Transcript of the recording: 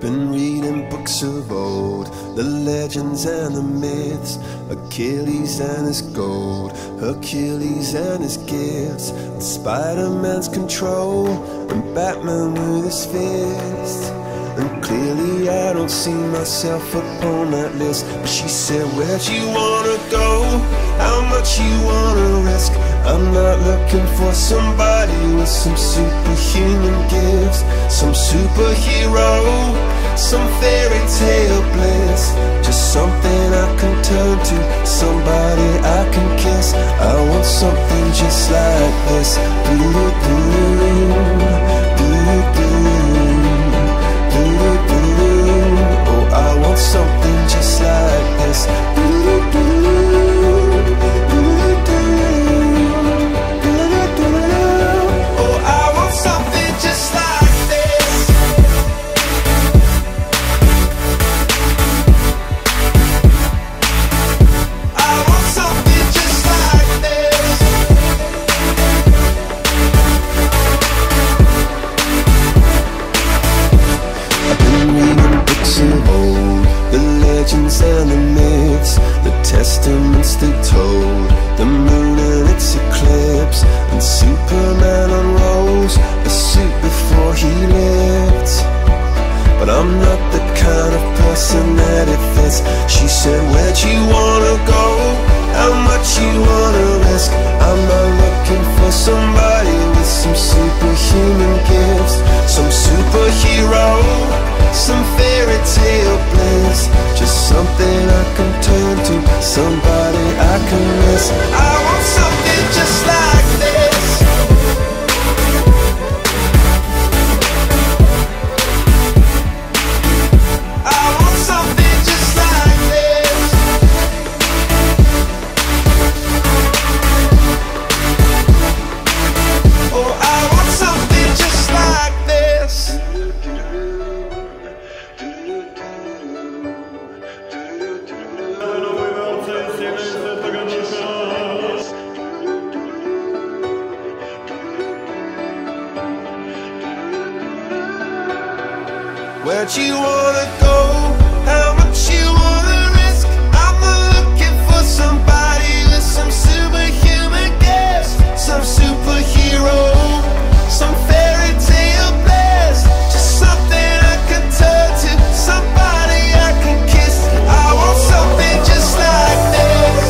Been reading books of old, the legends and the myths, Achilles and his gold, Hercules and his gifts, and Spider-Man's control, and Batman with his fists. And clearly I don't see myself upon that list. But she said, where'd you wanna go? How much you wanna risk? I'm not looking for somebody with some superhuman gifts, some superhero, some fairy tale bliss. Just something I can turn to, somebody I can kiss. I want something just like this. Oh, I want something just like this. Oh, I want something just like this. I want something just like this. I've been reading books of old, the legends and the myths, the testaments they told, the moon and its eclipse, and Superman unrolls a suit before he lived. But I'm not the kind of person that it fits. She said, where'd you wanna go? How much you wanna risk? I'm not looking for somebody with some superhuman gifts, some superhero, some fairy tale bliss. Just something I can turn to, somebody I can miss. I want something just like this. I want something just like this. Oh, I want something just like this. Where'd you wanna go? How much you wanna risk? I'm not looking for somebody with some superhuman gifts, some superhero, some fairy tale bliss. Just something I can turn to, somebody I can kiss. I want something just like this.